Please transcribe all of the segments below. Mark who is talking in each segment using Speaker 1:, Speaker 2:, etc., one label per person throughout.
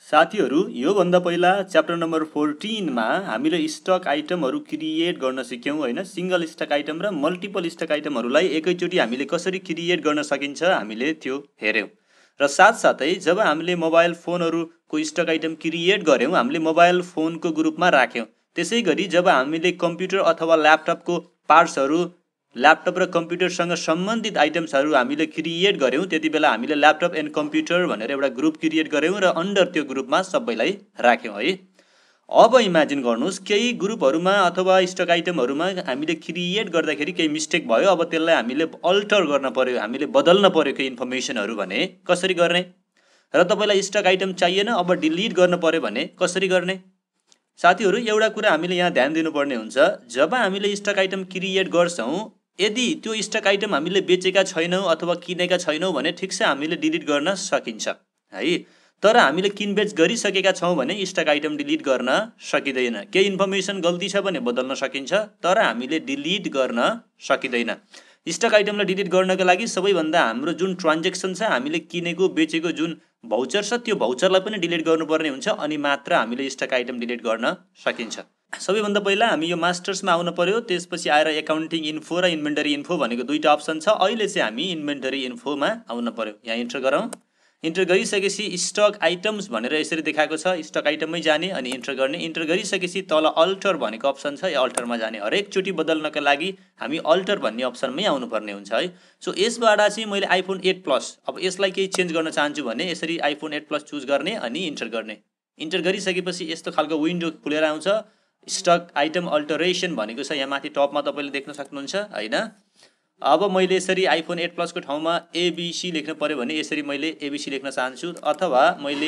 Speaker 1: साथीहरु यो भन्दा पहिला च्याप्टर नम्बर 14 मा हामीले स्टक आइटमहरु क्रिएट गर्न सिक्यौं हैन। सिंगल स्टक आइटम र मल्टिपल स्टक आइटमहरुलाई एकैचोटी हामीले कसरी क्रिएट गर्न सकिन्छ हामीले त्यो हेर्यौं। र साथसाथै जब हामीले मोबाइल फोनहरुको स्टक आइटम क्रिएट गर्यौं हामीले मोबाइल फोनको ग्रुपमा राख्यौं। त्यसैगरी जब हामीले कम्प्युटर अथवा ल्यापटपको पार्ट्सहरु ल्यापटप र कम्प्युटरसँग सम्बन्धित आइटम्सहरु हामीले क्रिएट गर्यौं त्यतिबेला हामीले ल्यापटप एन्ड कम्प्युटर भनेर एउटा ग्रुप क्रिएट गर्यौं र अन्डर त्यो ग्रुपमा सबैलाई राख्यौं है। अब इमेजिन गर्नुस् केही ग्रुपहरुमा अथवा स्टक आइटमहरुमा हामीले क्रिएट गर्दाखेरि केही मिस्टेक भयो, अब त्यसलाई हामीले अल्टर गर्न पर्यो, हामीले बदल्न पर्यो केही इन्फर्मेसनहरु भने कसरी गर्ने? र तपाईलाई स्टक आइटम चाहिएन अब डिलिट गर्न पर्यो भने कसरी गर्ने? साथीहरु एउटा कुरा हामीले यहाँ ध्यान दिनुपर्ने हुन्छ, जब हामीले स्टक आइटम क्रिएट गर्छौं यदि त्यो स्टक आइटम हामीले बेचेका छैनौं अथवा किनेका छैनौं भने ठिकसे हामीले डिलिट गर्न सकिन्छ है। तर हामीले किनबेच गरिसकेका छौं भने स्टक आइटम डिलिट गर्न सकिदैन। केही इन्फर्मेसन गल्ती छ भने बदल्न सकिन्छ तर हामीले डिलिट गर्न सकिदैन। स्टक आइटमलाई डिलिट गर्नको लागि सबैभन्दा हाम्रो जुन ट्रान्ज्याक्सन छ हामीले किनेको बेचेको जुन भाउचर छ त्यो भाउचरलाई पनि डिलिट गर्नुपर्ने हुन्छ अनि मात्र हामीले स्टक आइटम डिलिट गर्न सकिन्छ। सबैभन्दा पहिला हामी यो मास्टर्समा आउन पर्यो, त्यसपछि आएर एकाउन्टिङ इन्फो र इन्भेन्टरी इन्फो भनेको दुईटा अप्सन छ। अहिले चाहिँ हामी इन्भेन्टरी इन्फोमा आउन पर्यो। यहाँ इन्टर गरौँ। इन्टर गरिसकेपछि स्टक आइटम्स भनेर यसरी देखाएको छ, स्टक आइटममै जाने अनि इन्टर गर्ने। इन्टर गरिसकेपछि तल अल्टर भनेको अप्सन छ, यो अल्टरमा जाने। हरेक चोटी बदल्नका लागि हामी अल्टर भन्ने अप्सनमै आउनुपर्ने हुन्छ है। सो यसबाट चाहिँ मैले आइफोन 8 प्लस अब यसलाई केही चेन्ज गर्न चाहन्छु भने यसरी आइफोन 8 प्लस चुज गर्ने अनि इन्टर गर्ने। इन्टर गरिसकेपछि यस्तो खालको विन्डो खुलेर आउँछ। स्टक आइटम अल्टरेसन भनेको छ यहाँ माथि टपमा तपाईले देख्न सक्नुहुन्छ हैन। अब मैले यसरी आइफोन 8 प्लस को ठाउँमा एबीसी लेख्न पर्यो भने यसरी मैले एबीसी लेख्न चाहन्छु, अथवा मैले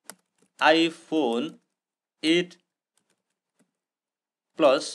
Speaker 1: आइफोन 8 प्लस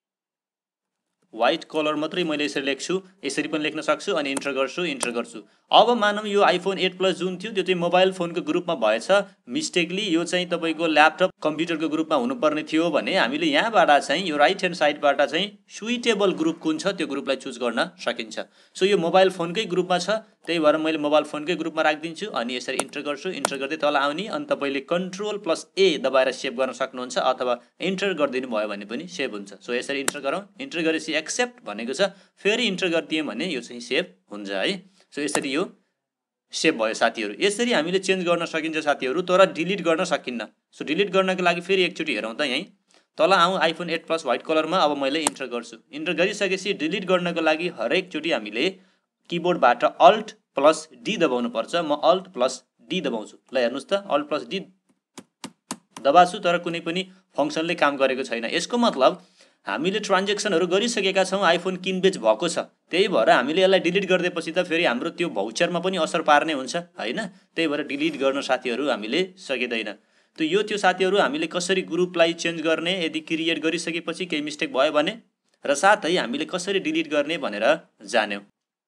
Speaker 1: व्हाइट कलर मात्रै मैले यसरी लेख्छु, यसरी पनि लेख्न सक्छु अनि इन्टर गर्छु। अब मानौं यो आइफोन 8 प्लस जुन थियो त्यो चाहिँ मोबाइल फोनको ग्रुपमा भएछ, मिस्टेकली यो चाहिँ तपाईको ल्यापटप कम्प्युटरको ग्रुपमा हुनुपर्ने थियो भने हामीले यहाँबाट चाहिँ यो राइट ह्यान्ड साइडबाट चाहिँ सुइटेबल ग्रुप कुन छ त्यो ग्रुपलाई चुज गर्न सकिन्छ। सो यो मोबाइल फोनकै ग्रुपमा छ, त्यही भएर मैले मोबाइल फोनकै ग्रुपमा राखिदिन्छु अनि यसरी इन्टर गर्छु। इन्टर गर्दै तल आउने अनि तपाईले कन्ट्रोल प्लस ए दबाएर सेभ गर्न सक्नुहुन्छ अथवा इन्टर गरिदिनु भयो भने पनि सेभ हुन्छ। सो यसरी इन्टर गरौँ। इन्टर गरेपछि एक्सेप्ट भनेको छ, फेरि इन्टर गरिदिए भने यो चाहिँ सेभ हुन्छ है। सो यसरी यो सेभ भयो साथीहरु। यसरी हामीले चेन्ज गर्न सकिन्छ साथीहरु, तर डिलिट गर्न सकिन्न। सो डिलिट गर्नको लागि फेरि एकचोटी हेरौँ त, यही तल आउँ आइफोन 8 प्लस व्हाइट कलरमा। अब मैले इन्टर गर्छु। इन्टर गरिसकेपछि डिलिट गर्नको लागि हरेक चोटी हामीले किबोर्डबाट अल्ट प्लस डी दबाउनु पर्छ। म अल्ट प्लस डी दबाउँछु। ल हेर्नुस् त, अल्ट प्लस डी दबाछु तर कुनै पनि फंक्सनले काम गरेको छैन। यसको मतलब हामीले ट्रान्ज्याक्सनहरु गरिसकेका छौं, आइफोन किनबेच भएको छ, त्यही भएर हामीले यसलाई डिलिट गर्दैपछि त फेरि हाम्रो त्यो भाउचरमा पनि असर पार्ने हुन्छ हैन। त्यही भएर डिलिट गर्न साथीहरु हामीले सकिदैन। त्यो साथीहरु हामीले कसरी ग्रुपलाई चेन्ज गर्ने यदि क्रिएट गरिसकेपछि केही मिस्टेक भयो भने, र साथै हामीले कसरी डिलिट गर्ने भनेर जान्यौं।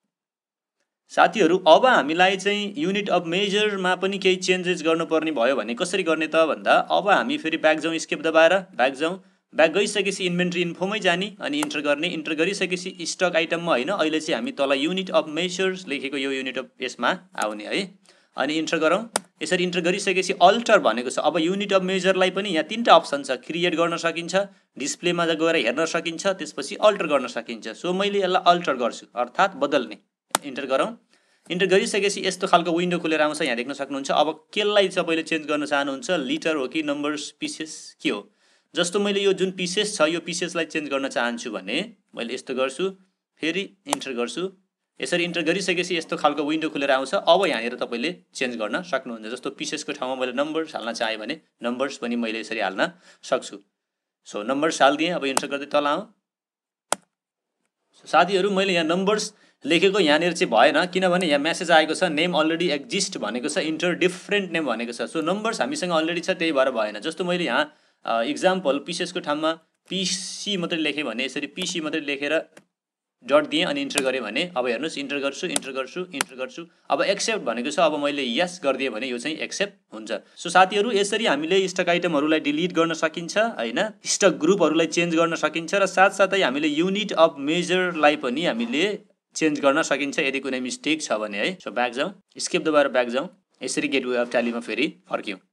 Speaker 1: साथीहरु अब हामीलाई चाहिँ युनिट अफ मेजरमा पनि केही चेन्जेस गर्नुपर्ने भयो भने कसरी गर्ने त भन्दा, अब हामी फेरि ब्याक जाउँ, स्केप दबाएर ब्याक जाउँ। ब्याक गइसकेपछि इन्भेन्टरी इन्फोमै जाने अनि इन्टर गर्ने। इन्टर गरिसकेपछि स्टक आइटममा हैन, अहिले चाहिँ हामी तल युनिट अफ मेजर्स लेखेको यो युनिट अफ यसमा आउने है अनि इन्टर गरौँ। यसरी इन्टर गरिसकेपछि अल्टर भनेको छ। अब युनिट अफ मेजरलाई पनि यहाँ तीनटा अप्सन छ, क्रिएट गर्न सकिन्छ, डिस्प्लेमा गएर हेर्न सकिन्छ, त्यसपछि अल्टर गर्न सकिन्छ। सो मैले यसलाई अल्टर गर्छु अर्थात बदल्ने। इन्टर गरौँ। इन्टर गरिसकेपछि यस्तो खालको विन्डो खुलेर आउँछ, यहाँ देख्न सक्नुहुन्छ। अब केलाई तपाईले चेन्ज गर्न चाहनुहुन्छ, लिटर हो कि नम्बर्स, पिसेस के हो? जस्तो मैले यो जुन पिसेस छ यो पिसेसलाई चेन्ज गर्न चाहन्छु भने मैले यस्तो गर्छु, फेरि इन्टर गर्छु। यसरी इन्टर गरिसकेपछि यस्तो खालको विन्डो खुलेर आउँछ। अब यहाँनिर तपाईले चेन्ज गर्न सक्नुहुन्छ। जस्तो पिसेसको ठाउँमा मैले नम्बर्स हाल्न चाहे भने नम्बर्स पनि मैले यसरी हाल्न सक्छु। सो नम्बर्स हाल्दिए। अब इन्टर गर्दै तल आउँ। साथीहरु मैले यहाँ नम्बर्स लेखेको यहाँनिर चाहिँ भएन, किनभने यहाँ मेसेज आएको छ नेम अलरेडी एक्जिस्ट भनेको छ, इन्टर डिफरेन्ट नेम भनेको छ। सो नम्बर्स हामीसँग अलरेडी छ त्यही भएर भएन। जस्तो मैले यहाँ इक्जाम्पल पिसेसको ठाउँमा पीसी मात्रै लेखेँ भने यसरी पीसी मात्रै लेखेर डट दिएँ अनि इन्टर गरेँ भने अब हेर्नुस् इन्टर गर्छु। अब एक्सेप्ट भनेको छ, अब मैले यस गरिदिएँ भने यो चाहिँ एक्सेप्ट हुन्छ। सो साथीहरु यसरी हामीले स्टक आइटमहरुलाई डिलिट गर्न सकिन्छ हैन, स्टक ग्रुपहरुलाई चेन्ज गर्न सकिन्छ र साथसाथै हामीले युनिट अफ मेजरलाई पनि हामीले चेन्ज गर्न सकिन्छ यदि कुनै मिस्टेक छ भने है। सो ब्याक जाउँ, स्केप दबाएर ब्याक जाउँ। यसरी गेटवे अफ ट्यालीमा फेरि फर्क्यौं।